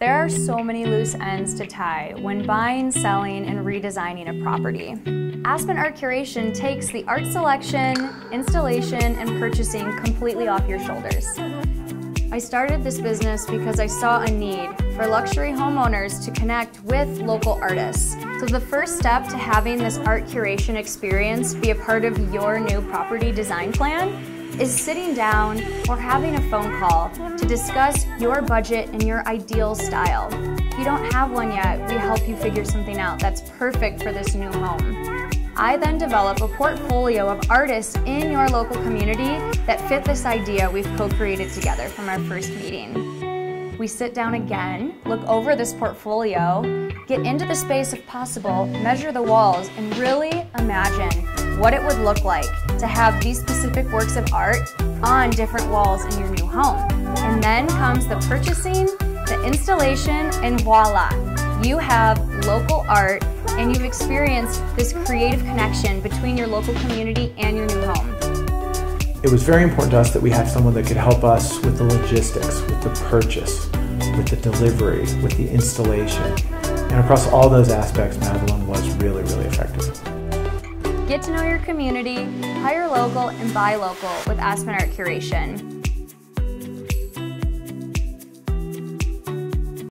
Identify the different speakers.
Speaker 1: There are so many loose ends to tie when buying, selling, and redesigning a property. Aspen Art Curation takes the art selection, installation, and purchasing completely off your shoulders. I started this business because I saw a need for luxury homeowners to connect with local artists. So the first step to having this art curation experience be a part of your new property design plan is sitting down or having a phone call to discuss your budget and your ideal style. If you don't have one yet, we help you figure something out that's perfect for this new home. I then develop a portfolio of artists in your local community that fit this idea we've co-created together from our first meeting. We sit down again, look over this portfolio, get into the space if possible, measure the walls, and really imagine what it would look like to have these specific works of art on different walls in your new home. And then comes the purchasing, the installation, and voila! You have local art and you've experienced this creative connection between your local community and your new home.
Speaker 2: It was very important to us that we had someone that could help us with the logistics, with the purchase, with the delivery, with the installation. And across all those aspects, Madeline was really, really effective.
Speaker 1: Get to know your community, hire local, and buy local with Aspen Art Curation.